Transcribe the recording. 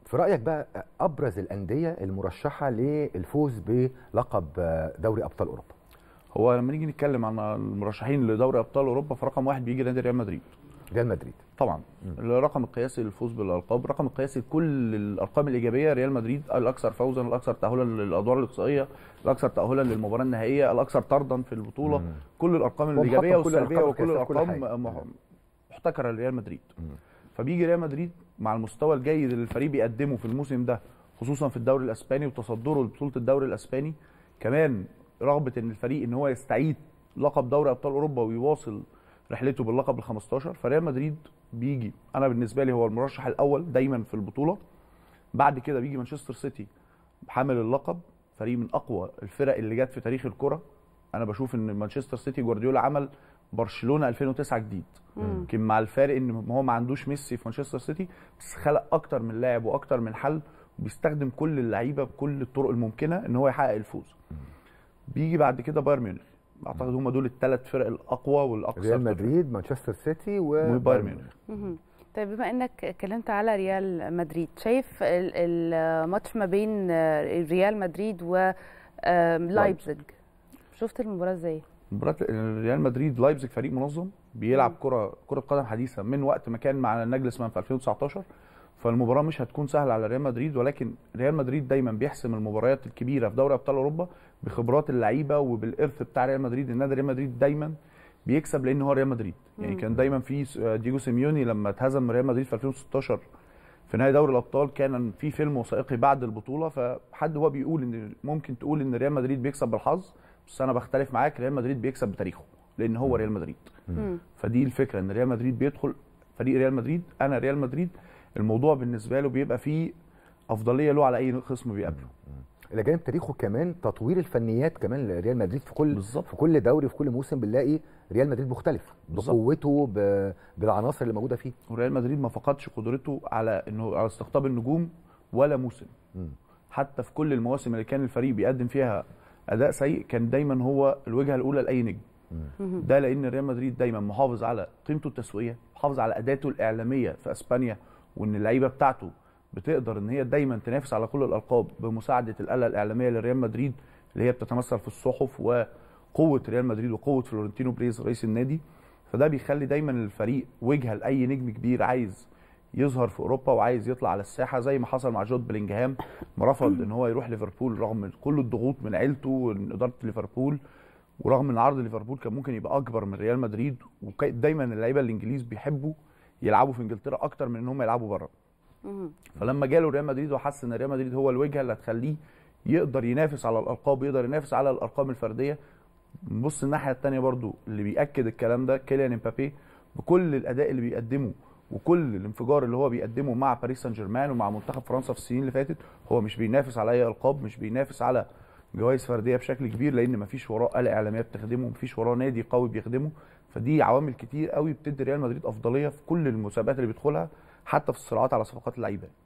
في رايك بقى ابرز الانديه المرشحه للفوز بلقب دوري ابطال اوروبا؟ هو لما نيجي نتكلم عن المرشحين لدوري ابطال اوروبا فرقم واحد بيجي نادي ريال مدريد. ريال مدريد طبعا الرقم القياسي للفوز بالالقاب، الرقم القياسي لكل الارقام الايجابيه ريال مدريد الاكثر فوزا، الاكثر تاهلا للادوار الاقصائيه، الاكثر تاهلا للمباراه النهائيه، الاكثر طردا في البطوله. كل الارقام الايجابيه والسلبيه وكل الارقام محتكره لريال مدريد. فبيجي ريال مدريد مع المستوى الجيد اللي الفريق بيقدمه في الموسم ده، خصوصا في الدوري الاسباني وتصدره لبطوله الدوري الاسباني، كمان رغبه ان الفريق ان هو يستعيد لقب دوري ابطال اوروبا ويواصل رحلته باللقب ال15. فريال مدريد بيجي، انا بالنسبه لي هو المرشح الاول دايما في البطوله. بعد كده بيجي مانشستر سيتي حامل اللقب، فريق من اقوى الفرق اللي جت في تاريخ الكره. انا بشوف ان مانشستر سيتي جوارديولا عمل برشلونه 2009 جديد، يمكن مع الفارق ان هو ما عندوش ميسي في مانشستر سيتي، بس خلق اكتر من لاعب واكتر من حل، وبيستخدم كل اللعيبه بكل الطرق الممكنه ان هو يحقق الفوز. بيجي بعد كده بايرن ميونخ، اعتقد هم دول الثلاث فرق الاقوى والاكثر. ريال مدريد، مانشستر سيتي وبايرن ميونخ. طيب بما انك اتكلمت على ريال مدريد، شايف الماتش ما بين ريال مدريد ولايبزيج، شفت المباراه ازاي؟ مباراه ريال مدريد لايبزيج فريق منظم بيلعب كره قدم حديثه من وقت ما كان مع ناجلسمان في 2019. فالمباراه مش هتكون سهله على ريال مدريد، ولكن ريال مدريد دايما بيحسم المباريات الكبيره في دوري ابطال اوروبا بخبرات اللعيبه وبالارث بتاع ريال مدريد. النادي ريال مدريد دايما بيكسب لان هو ريال مدريد. يعني كان دايما في دييجو سيميوني لما اتهزم ريال مدريد في 2016 في نهائي دوري الابطال، كان في فيلم وثائقي بعد البطوله، فحد هو بيقول ان ممكن تقول ان ريال مدريد بيكسب بالحظ، بس انا بختلف معاك، ريال مدريد بيكسب بتاريخه لان هو ريال مدريد. فدي الفكره، ان ريال مدريد بيدخل فريق ريال مدريد، انا ريال مدريد، الموضوع بالنسبه له بيبقى فيه افضليه له على اي خصم بيقابله. الى جانب تاريخه كمان تطوير الفنيات كمان لريال مدريد في كل بالزبط. في كل دوري وفي كل موسم بنلاقي ريال مدريد مختلف بقوته بالعناصر اللي موجوده فيه. وريال مدريد ما فقدش قدرته على انه على استقطاب النجوم ولا موسم. حتى في كل المواسم اللي كان الفريق بيقدم فيها اداء سيء كان دايما هو الوجهه الاولى لاي نجم. ده لان ريال مدريد دايما محافظ على قيمته التسويقيه، محافظ على اداته الاعلاميه في اسبانيا، وان اللعيبه بتاعته بتقدر ان هي دايما تنافس على كل الالقاب بمساعده الاله الاعلاميه لريال مدريد اللي هي بتتمثل في الصحف وقوه ريال مدريد وقوه فلورنتينو بريز رئيس النادي. فده بيخلي دايما الفريق وجهه لاي نجم كبير عايز يظهر في اوروبا وعايز يطلع على الساحه، زي ما حصل مع جود بلينجهام، رفض ان هو يروح ليفربول رغم كل الضغوط من عيلته ومن اداره ليفربول، ورغم ان عرض ليفربول كان ممكن يبقى اكبر من ريال مدريد. ودايما اللعيبه الانجليز بيحبوا يلعبوا في انجلترا اكتر من ان هم يلعبوا بره. فلما جاله ريال مدريد وحس ان ريال مدريد هو الوجهه اللي هتخليه يقدر ينافس على الالقاب، يقدر ينافس على الارقام الفرديه. نبص الناحيه الثانيه برضو اللي بياكد الكلام ده كيليان امبابي، بكل الاداء اللي بيقدمه وكل الانفجار اللي هو بيقدمه مع باريس سان جيرمان ومع منتخب فرنسا في السنين اللي فاتت، هو مش بينافس على اي القاب، مش بينافس على جوائز فرديه بشكل كبير، لان مفيش وراه آلة اعلاميه بتخدمه، مفيش وراه نادي قوي بيخدمه. فدي عوامل كتير قوي بتدي ريال مدريد افضليه في كل المسابقات اللي بيدخلها، حتى في الصراعات على صفقات اللعيبه.